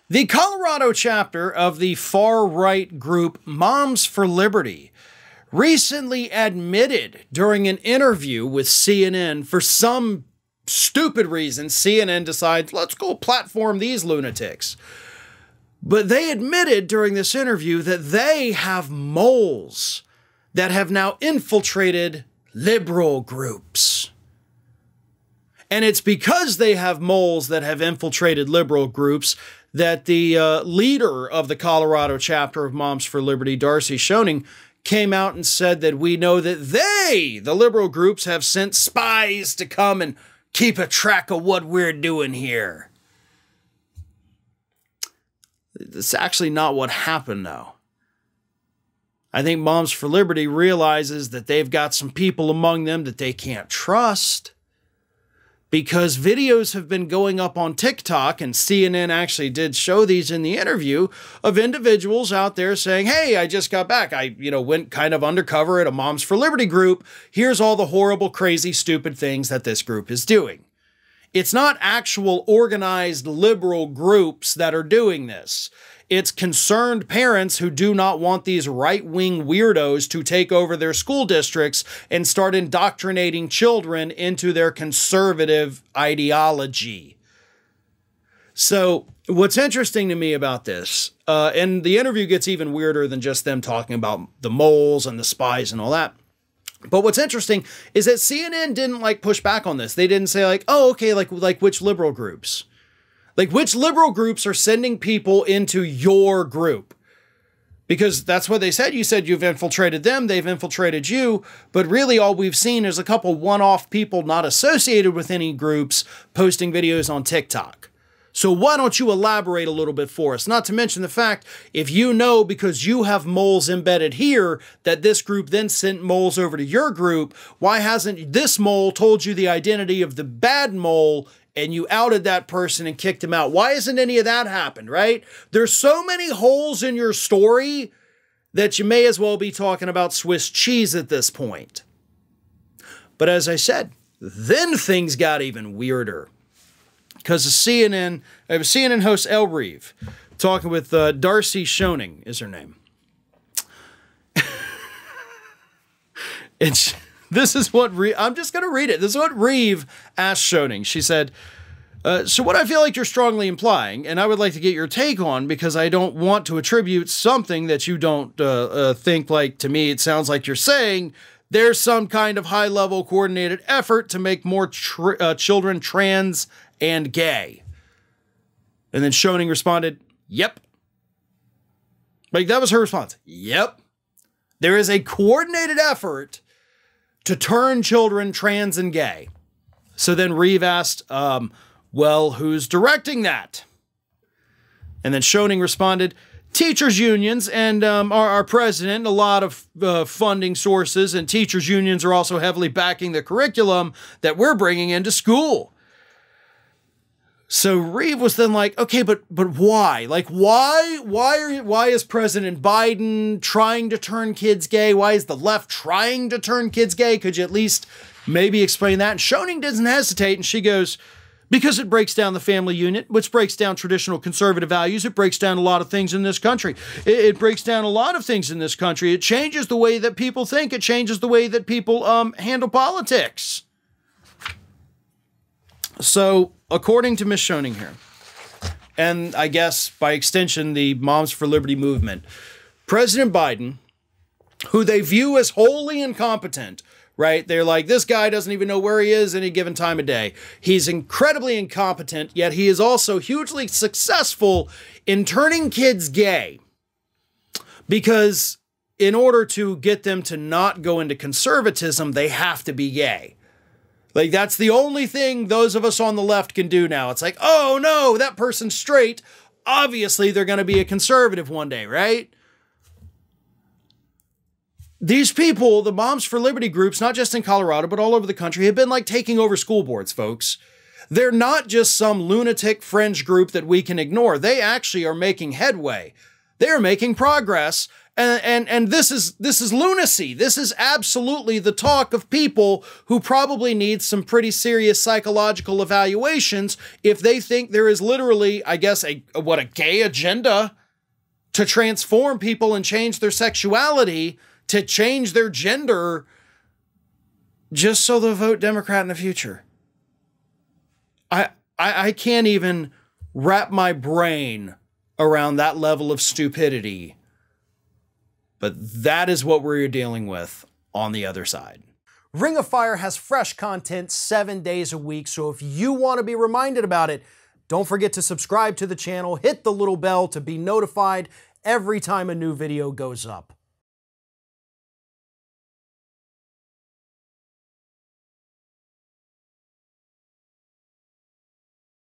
The Colorado chapter of the far-right group Moms for Liberty recently admitted during an interview with CNN, for some stupid reason, CNN decides, let's go platform these lunatics. But they admitted during this interview that they have moles that have now infiltrated liberal groups. And it's because they have moles that have infiltrated liberal groups that the leader of the Colorado chapter of Moms for Liberty, Darcy Shing, came out and said that we know that they, the liberal groups, have sent spies to come and keep a track of what we're doing here. That's actually not what happened, though. I think Moms for Liberty realizes that they've got some people among them that they can't trust, because videos have been going up on TikTok, and CNN actually did show these in the interview, of individuals out there saying, hey, I just got back. I, went kind of undercover at a Moms for Liberty group. Here's all the horrible, crazy, stupid things that this group is doing. It's not actual organized liberal groups that are doing this. It's concerned parents who do not want these right-wing weirdos to take over their school districts and start indoctrinating children into their conservative ideology. So what's interesting to me about this, and the interview gets even weirder than just them talking about the moles and the spies and all that. But what's interesting is that CNN didn't push back on this. They didn't say oh, okay, like which liberal groups? Like, which liberal groups are sending people into your group? Because that's what they said. You said you've infiltrated them, they've infiltrated you, but really all we've seen is a couple one-off people not associated with any groups posting videos on TikTok. So why don't you elaborate a little bit for us? Not to mention the fact, if you know because you have moles embedded here that this group then sent moles over to your group, why hasn't this mole told you the identity of the bad mole and you outed that person and kicked him out? Why hasn't any of that happened, right? There's so many holes in your story that you may as well be talking about Swiss cheese at this point. But as I said, then things got even weirder. Because CNN host Elle Reeve talking with Darcy Shing is her name. This is what I'm just going to read it. This is what Reeve asked Shing. She said, so what I feel like you're strongly implying, and I would like to get your take on, because I don't want to attribute something that you don't think to me, it sounds like you're saying there's some kind of high-level coordinated effort to make more children trans and gay. And then Shing responded, yep. That was her response. Yep. There is a coordinated effort to turn children trans and gay. So then Reeve asked, well, who's directing that? And then Shing responded, teachers unions and our president, a lot of funding sources, and teachers unions are also heavily backing the curriculum that we're bringing into school. So Reeve was then okay, but why? Why is President Biden trying to turn kids gay? Why is the left trying to turn kids gay? Could you at least maybe explain that? And Shing doesn't hesitate, and she goes, because it breaks down the family unit, which breaks down traditional conservative values. It breaks down a lot of things in this country. It breaks down a lot of things in this country. It changes the way that people think. It changes the way that people handle politics. So, according to Ms. Shing here, and I guess by extension the Moms for Liberty movement, President Biden, who they view as wholly incompetent, right? They're this guy doesn't even know where he is any given time of day. He's incredibly incompetent, yet he is also hugely successful in turning kids gay. Because in order to get them to not go into conservatism, they have to be gay. That's the only thing those of us on the left can do now. It's oh no, that person's straight. Obviously, they're going to be a conservative one day, right? These people, the Moms for Liberty groups, not just in Colorado, but all over the country, have been taking over school boards, folks. They're not just some lunatic fringe group that we can ignore. They actually are making headway. They're making progress, And this is lunacy. This is absolutely the talk of people who probably need some pretty serious psychological evaluations if they think there is literally, I guess, a gay agenda to transform people and change their sexuality, to change their gender, just so they'll vote Democrat in the future. I can't even wrap my brain around that level of stupidity. But that is what we're dealing with on the other side. Ring of Fire has fresh content 7 days a week, so if you want to be reminded about it, don't forget to subscribe to the channel, hit the little bell to be notified every time a new video goes up.